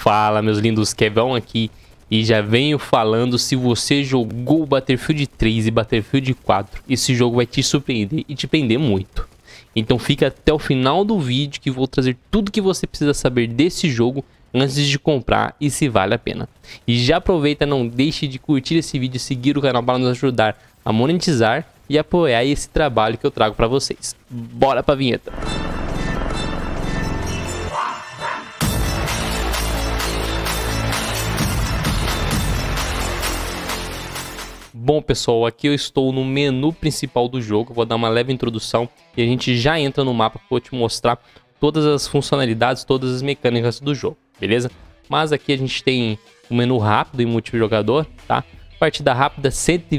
Fala, meus lindos, Kevão aqui. E já venho falando, se você jogou Battlefield 3 e Battlefield 4, esse jogo vai te surpreender e te prender muito. Então fica até o final do vídeo que vou trazer tudo que você precisa saber desse jogo antes de comprar e se vale a pena. E já aproveita, não deixe de curtir esse vídeo e seguir o canal para nos ajudar a monetizar e apoiar esse trabalho que eu trago para vocês. Bora pra vinheta! Bom, pessoal, aqui eu estou no menu principal do jogo, vou dar uma leve introdução e a gente já entra no mapa para eu te mostrar todas as funcionalidades, todas as mecânicas do jogo, beleza? Mas aqui a gente tem o menu rápido e multijogador, tá? Partida rápida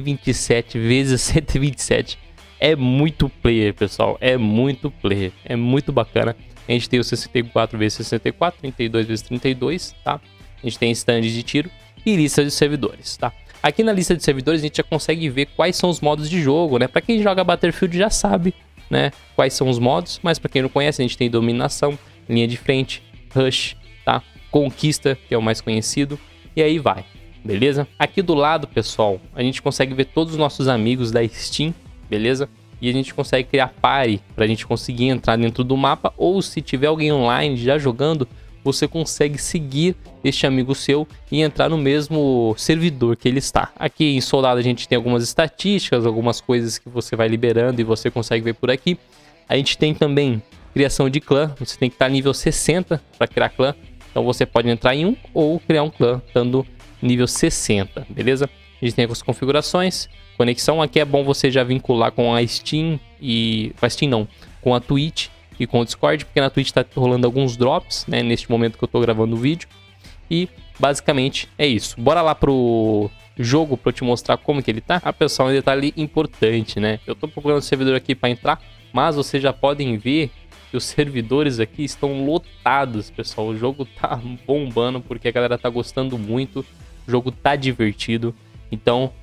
127 vezes 127, é muito player, pessoal, é muito player, é muito bacana. A gente tem o 64 vezes 64, 32 vezes 32, tá? A gente tem stand de tiro e lista de servidores, tá? Aqui na lista de servidores a gente já consegue ver quais são os modos de jogo, né? Pra quem joga Battlefield já sabe, né? Quais são os modos, mas pra quem não conhece a gente tem dominação, linha de frente, rush, tá? Conquista, que é o mais conhecido, e aí vai, beleza? Aqui do lado, pessoal, a gente consegue ver todos os nossos amigos da Steam, beleza? E a gente consegue criar party pra gente conseguir entrar dentro do mapa, ou se tiver alguém online já jogando, você consegue seguir este amigo seu e entrar no mesmo servidor que ele está. Aqui em soldado a gente tem algumas estatísticas, algumas coisas que você vai liberando e você consegue ver por aqui. A gente tem também criação de clã, você tem que estar nível 60 para criar clã. Então você pode entrar em um ou criar um clã estando nível 60, beleza? A gente tem as configurações, conexão. Aqui é bom você já vincular com a Steam e... com a Steam não, com a Twitch e com o Discord, porque na Twitch tá rolando alguns drops, né, neste momento que eu tô gravando o vídeo. E basicamente é isso. Bora lá pro jogo pra eu te mostrar como que ele tá. Ah, pessoal, um detalhe importante, né? Eu tô procurando o servidor aqui pra entrar, mas vocês já podem ver que os servidores aqui estão lotados, pessoal. O jogo tá bombando porque a galera tá gostando muito. O jogo tá divertido. Então,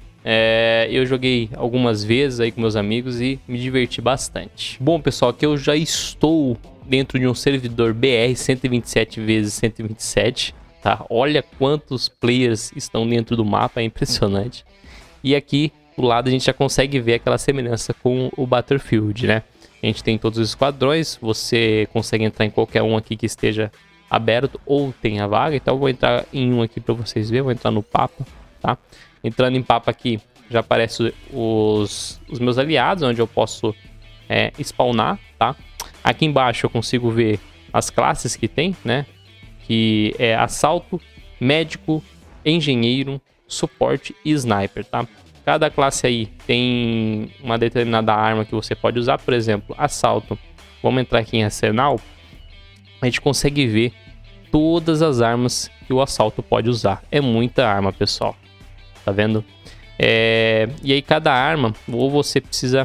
eu joguei algumas vezes aí com meus amigos e me diverti bastante. Bom, pessoal, aqui eu já estou dentro de um servidor BR 127 × 127, tá? Olha quantos players estão dentro do mapa, é impressionante. E aqui do lado a gente já consegue ver aquela semelhança com o Battlefield, né? A gente tem todos os esquadrões, você consegue entrar em qualquer um aqui que esteja aberto ou tenha vaga. Então eu vou entrar em um aqui para vocês verem, vou entrar no Papa, tá? Entrando em Papa aqui, já aparecem os meus aliados, onde eu posso spawnar, tá? Aqui embaixo eu consigo ver as classes que tem, né? Que é assalto, médico, engenheiro, suporte e sniper, tá? Cada classe aí tem uma determinada arma que você pode usar, por exemplo, assalto. Vamos entrar aqui em arsenal, a gente consegue ver todas as armas que o assalto pode usar. É muita arma, pessoal. Tá vendo? E aí cada arma, ou você precisa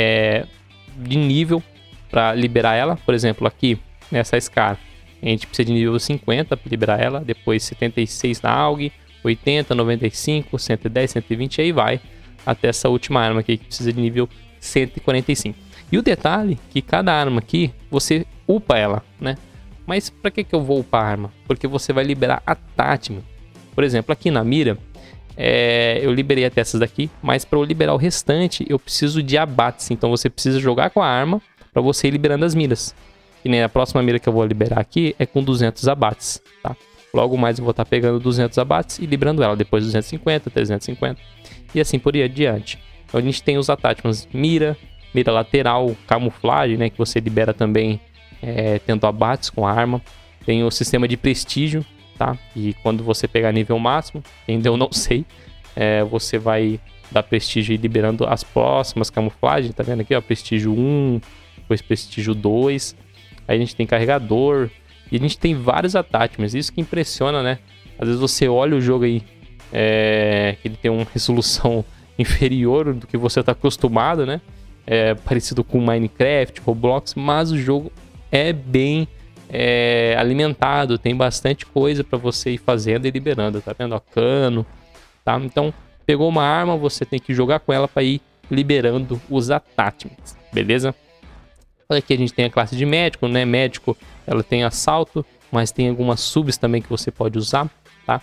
de nível para liberar ela. Por exemplo, aqui nessa Scar, a gente precisa de nível 50 para liberar ela. Depois 76 na AUG, 80, 95, 110, 120, aí vai até essa última arma aqui que precisa de nível 145. E o detalhe que cada arma aqui, você upa ela, né? Mas para que eu vou upar a arma? Porque você vai liberar attachment. Por exemplo, aqui na mira, eu liberei até essas daqui, mas para eu liberar o restante eu preciso de abates. Então você precisa jogar com a arma para você ir liberando as miras. E nem a próxima mira que eu vou liberar aqui é com 200 abates, tá? Logo mais eu vou estar pegando 200 abates e liberando ela, depois 250, 350 e assim por diante. Então a gente tem os attachments mira lateral, camuflagem, né, que você libera também tendo abates com a arma. Tem o sistema de prestígio, tá? E quando você pegar nível máximo, ainda eu não sei, você vai dar prestígio e liberando as próximas camuflagens, tá vendo aqui, ó, prestígio 1, depois prestígio 2, aí a gente tem carregador, e a gente tem vários attachments, isso que impressiona, né? Às vezes você olha o jogo aí, que ele tem uma resolução inferior do que você tá acostumado, né? Parecido com Minecraft, Roblox, mas o jogo é bem alimentado, tem bastante coisa para você ir fazendo e liberando, tá vendo? Ó, cano, tá? Então, pegou uma arma, você tem que jogar com ela para ir liberando os attachments, beleza? Aqui a gente tem a classe de médico, né? Médico, ela tem assalto, mas tem algumas subs também que você pode usar, tá?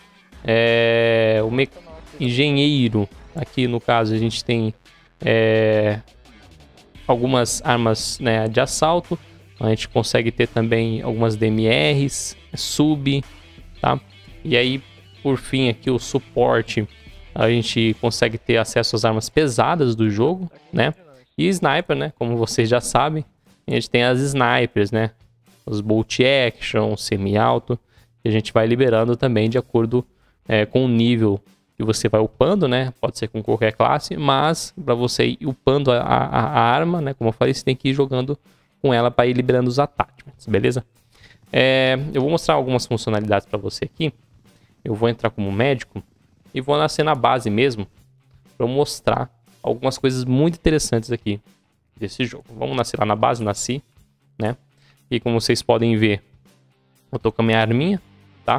O engenheiro, aqui no caso a gente tem algumas armas, né, de assalto. A gente consegue ter também algumas DMRs, sub, tá? E aí, por fim, aqui o suporte, a gente consegue ter acesso às armas pesadas do jogo, né? E sniper, né? Como vocês já sabem, a gente tem as snipers, né? Os bolt action, semi-auto, que a gente vai liberando também de acordo com o nível que você vai upando, né? Pode ser com qualquer classe, mas para você ir upando a arma, né? Como eu falei, você tem que ir jogando com ela para ir liberando os attachments, beleza? Eu vou mostrar algumas funcionalidades para você aqui. Eu vou entrar como médico e vou nascer na base mesmo para mostrar algumas coisas muito interessantes aqui desse jogo. Vamos nascer lá na base, nasci, né? E como vocês podem ver, eu tô com a minha arminha, tá?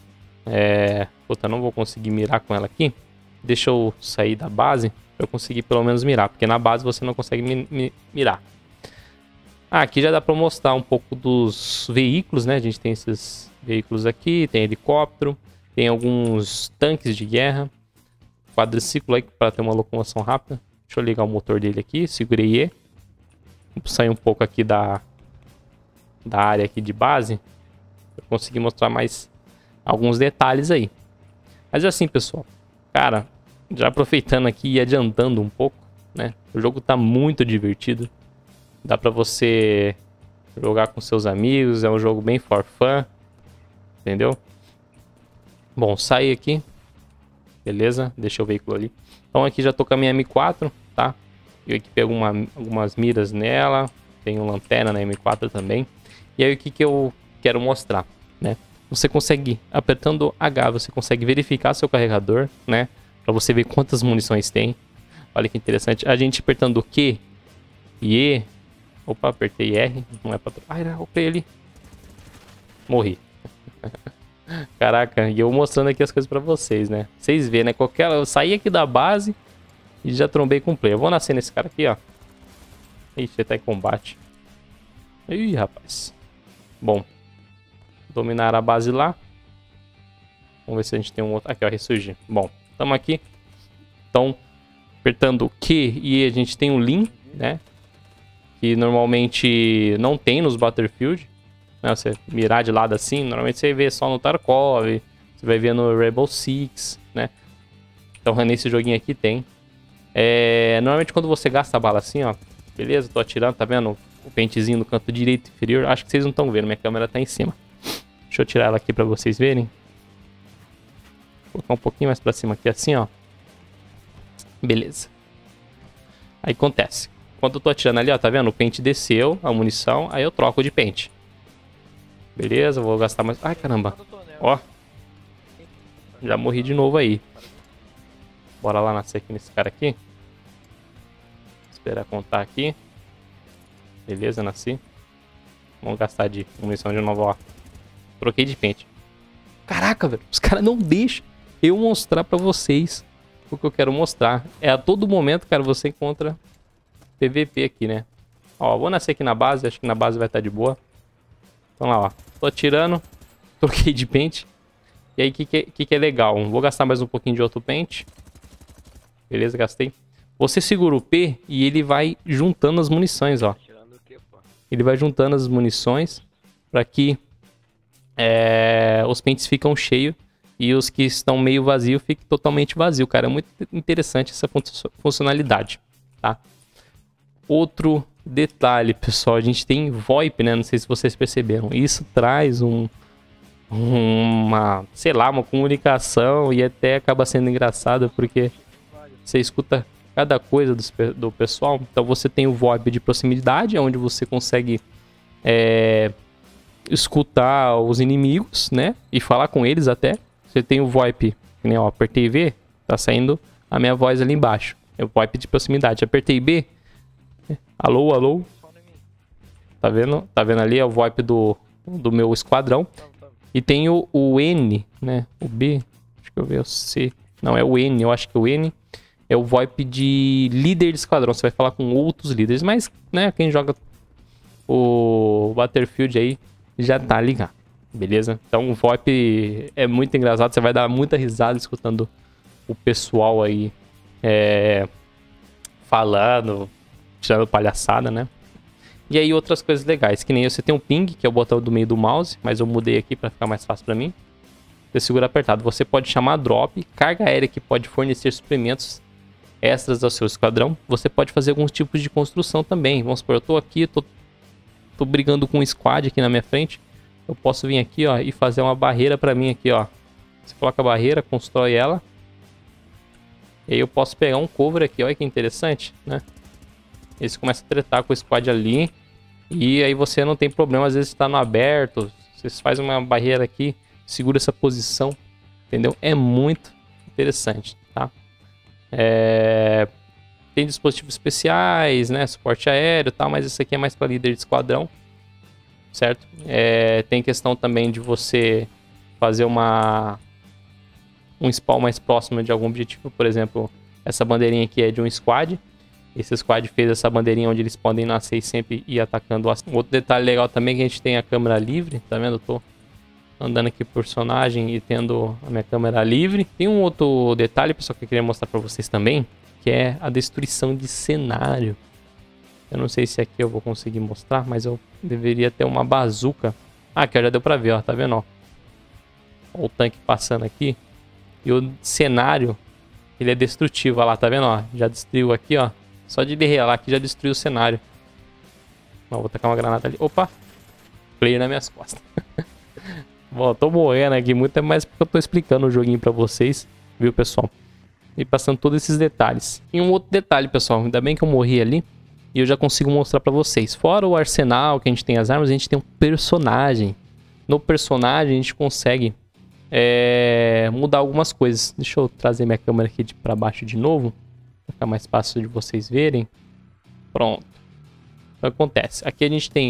Puta, não vou conseguir mirar com ela aqui. Deixa eu sair da base para eu conseguir pelo menos mirar, porque na base você não consegue mirar. Aqui já dá para mostrar um pouco dos veículos, né? A gente tem esses veículos aqui, tem helicóptero, tem alguns tanques de guerra, quadriciclo aí para ter uma locomoção rápida. Deixa eu ligar o motor dele aqui, segurei E. Vou sair um pouco aqui da área aqui de base para conseguir mostrar mais alguns detalhes aí. Mas assim, pessoal, cara, já aproveitando aqui e adiantando um pouco, né? O jogo tá muito divertido. Dá pra você jogar com seus amigos, é um jogo bem for fun, entendeu? Bom, saí aqui, beleza? Deixa o veículo ali. Então aqui já tô com a minha M4, tá? Eu equipei algumas miras nela, tenho lanterna na M4 também. E aí o que eu quero mostrar, né? Você consegue, apertando H, você consegue verificar seu carregador, né? Pra você ver quantas munições tem. Olha que interessante. A gente apertando Q e E. Opa, apertei R. Não é pra... Ai, eu upei ali. Morri. Caraca, e eu mostrando aqui as coisas pra vocês, né? Vocês vêem, né? Eu saí aqui da base e já trombei com o player. Eu vou nascer nesse cara aqui, ó. Ixi, ele tá em combate. Ih, rapaz. Bom. Dominar a base lá. Vamos ver se a gente tem um outro... Aqui, ó, ressurgir. Bom, estamos aqui. Então, apertando Q e E, a gente tem um Lean, né? Que normalmente não tem nos Battlefield, né? Você mirar de lado assim, normalmente você vê só no Tarkov, você vai ver no Rainbow Six, né? Então nesse joguinho aqui tem. Normalmente quando você gasta a bala assim, ó, beleza, tô atirando, tá vendo o pentezinho no canto direito inferior? Acho que vocês não estão vendo, minha câmera tá em cima. Deixa eu tirar ela aqui pra vocês verem. Vou colocar um pouquinho mais pra cima aqui assim, ó. Beleza. Aí acontece. Quando eu tô atirando ali, ó, tá vendo? O pente desceu, a munição, aí eu troco de pente. Beleza, vou gastar mais... Ai, caramba. Ó. Já morri de novo aí. Bora lá nascer aqui nesse cara aqui. Esperar contar aqui. Beleza, nasci. Vamos gastar de munição de novo, ó. Troquei de pente. Caraca, velho. Os caras não deixam eu mostrar pra vocês o que eu quero mostrar. A todo momento, cara, você encontra... PVP aqui, né? Ó, vou nascer aqui na base. Acho que na base vai estar de boa. Então lá, ó. Tô atirando. Troquei de pente. E aí, o que é legal? Vou gastar mais um pouquinho de outro pente. Beleza, gastei. Você segura o P e ele vai juntando as munições, ó. Ele vai juntando as munições para que os pentes ficam cheios e os que estão meio vazios fiquem totalmente vazios, cara. É muito interessante essa funcionalidade, tá? Outro detalhe, pessoal, a gente tem VoIP, né? Não sei se vocês perceberam. Isso traz uma comunicação e até acaba sendo engraçado porque você escuta cada coisa do pessoal. Então você tem o VoIP de proximidade, onde você consegue escutar os inimigos, né? E falar com eles até. Você tem o VoIP, né? Ó, apertei V, tá saindo a minha voz ali embaixo. É o VoIP de proximidade. Apertei B. Alô, alô. Tá vendo? Tá vendo ali? É o VoIP do meu esquadrão. E tem o N, né? O B. Acho que eu vejo o C. Não, é o N. Eu acho que o N é o VoIP de líder de esquadrão. Você vai falar com outros líderes. Mas, né? Quem joga o Battlefield aí já tá ligado. beleza? Então o VoIP é muito engraçado, você vai dar muita risada escutando o pessoal aí falando, tirando palhaçada, né? E aí outras coisas legais, que nem você tem um ping, que é o botão do meio do mouse, mas eu mudei aqui para ficar mais fácil para mim. Você segura apertado, você pode chamar drop, carga aérea que pode fornecer suprimentos extras ao seu esquadrão. Você pode fazer alguns tipos de construção também. Vamos supor, eu tô aqui, tô brigando com um squad aqui na minha frente. Eu posso vir aqui, ó, e fazer uma barreira para mim aqui, ó. Você coloca a barreira, constrói ela. E aí eu posso pegar um cover aqui, olha que interessante, né? Aí você começa a tretar com o squad ali. E aí você não tem problema, às vezes está no aberto. Você faz uma barreira aqui, segura essa posição, entendeu? É muito interessante, tá? Tem dispositivos especiais, né? Suporte aéreo e tal, mas isso aqui é mais para líder de esquadrão, certo? Tem questão também de você fazer um spawn mais próximo de algum objetivo. Por exemplo, essa bandeirinha aqui é de um squad. Esse squad fez essa bandeirinha onde eles podem nascer e sempre ir atacando. Outro detalhe legal também é que a gente tem a câmera livre, tá vendo? Eu tô andando aqui por personagem e tendo a minha câmera livre. Tem um outro detalhe, pessoal, que eu queria mostrar pra vocês também, que é a destruição de cenário. Eu não sei se aqui eu vou conseguir mostrar, mas eu deveria ter uma bazuca. Ah, aqui já deu pra ver, ó, tá vendo, ó? Ó o tanque passando aqui. E o cenário, ele é destrutivo, ó lá, tá vendo, ó? Já destruiu aqui, ó. Só de derrelar aqui já destruiu o cenário. Ó, vou tacar uma granada ali. Opa! Player nas minhas costas. Bom, tô morrendo aqui muito, mais porque eu tô explicando o joguinho pra vocês, viu, pessoal? E passando todos esses detalhes. E um outro detalhe, pessoal, ainda bem que eu morri ali e eu já consigo mostrar pra vocês. Fora o arsenal, que a gente tem as armas, a gente tem um personagem. No personagem a gente consegue mudar algumas coisas. Deixa eu trazer minha câmera aqui pra baixo de novo, pra ficar mais fácil de vocês verem. Pronto. Então acontece. Aqui a gente tem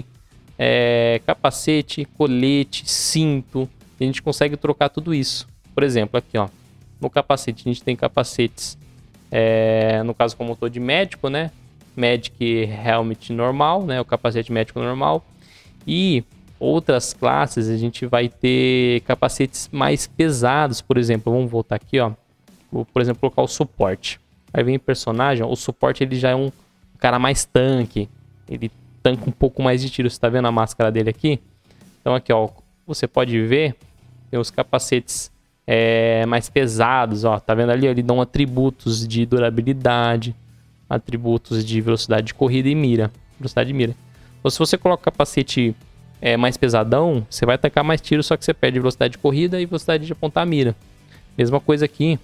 capacete, colete, cinto. A gente consegue trocar tudo isso. Por exemplo, aqui, ó, no capacete a gente tem capacetes, no caso como eu tô de médico, né? Medic Helmet normal, né? O capacete médico normal. E outras classes a gente vai ter capacetes mais pesados, por exemplo. Vamos voltar aqui, ó. Vou, por exemplo, colocar o suporte. Aí vem o personagem, ó, o suporte ele já é um cara mais tanque. Ele tanca um pouco mais de tiro. Você tá vendo a máscara dele aqui? Então aqui, ó, você pode ver, tem os capacetes mais pesados, ó, tá vendo ali? Eles dão atributos de durabilidade, atributos de velocidade de corrida e mira, velocidade de mira. Então, se você coloca o capacete mais pesadão, você vai tancar mais tiro, só que você perde velocidade de corrida e velocidade de apontar a mira. Mesma coisa aqui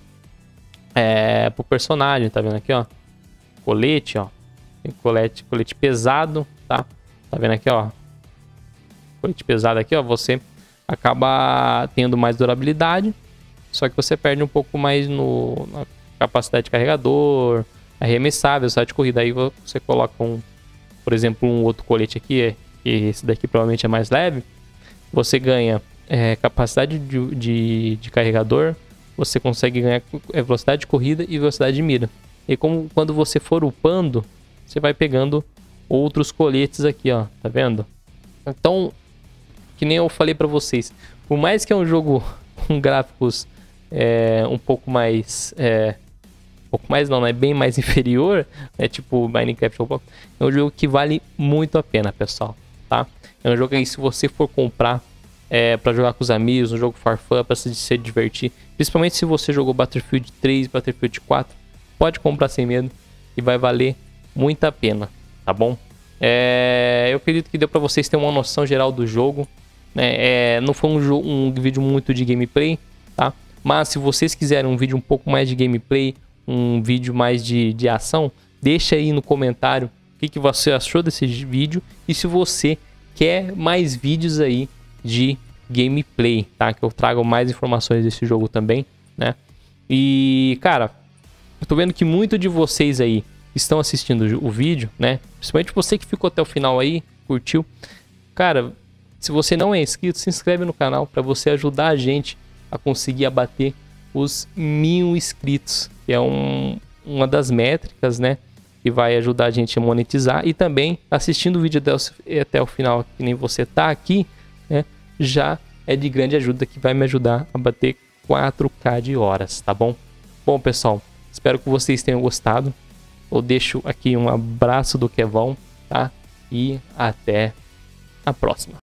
pro personagem, tá vendo aqui, ó? Colete, ó. Tem colete pesado, tá? Tá vendo aqui, ó? Colete pesado aqui, ó. Você acaba tendo mais durabilidade, só que você perde um pouco mais na capacidade de carregador, arremessar, velocidade de corrida. Aí você coloca por exemplo, um outro colete aqui, que esse daqui provavelmente é mais leve. Você ganha capacidade de carregador, você consegue ganhar velocidade de corrida e velocidade de mira. E quando você for upando, você vai pegando outros coletes aqui, ó, tá vendo? Então, que nem eu falei pra vocês, por mais que é um jogo com gráficos um pouco mais... um pouco mais não, é bem mais inferior, tipo Minecraft Roblox, é um jogo que vale muito a pena, pessoal, tá? É um jogo que se você for comprar pra jogar com os amigos, um jogo for fun, pra se divertir, principalmente se você jogou Battlefield 3, Battlefield 4, pode comprar sem medo e vai valer muito a pena, tá bom? Eu acredito que deu pra vocês terem uma noção geral do jogo, né? Não foi um vídeo muito de gameplay, tá? Mas se vocês quiserem um vídeo um pouco mais de gameplay, um vídeo mais de ação, deixa aí no comentário o que você achou desse vídeo e se você quer mais vídeos aí de gameplay, tá? Que eu trago mais informações desse jogo também, né? E, cara, eu tô vendo que muito de vocês aí estão assistindo o vídeo, né? Principalmente você que ficou até o final aí, curtiu. Cara, se você não é inscrito, se inscreve no canal para você ajudar a gente a conseguir abater os 1000 inscritos, que é uma das métricas, né? Que vai ajudar a gente a monetizar. E também assistindo o vídeo até o final, que nem você tá aqui, né? Já é de grande ajuda, que vai me ajudar a bater 4K de horas, tá bom? Bom, pessoal, espero que vocês tenham gostado. Eu deixo aqui um abraço do Kevão, tá? E até a próxima.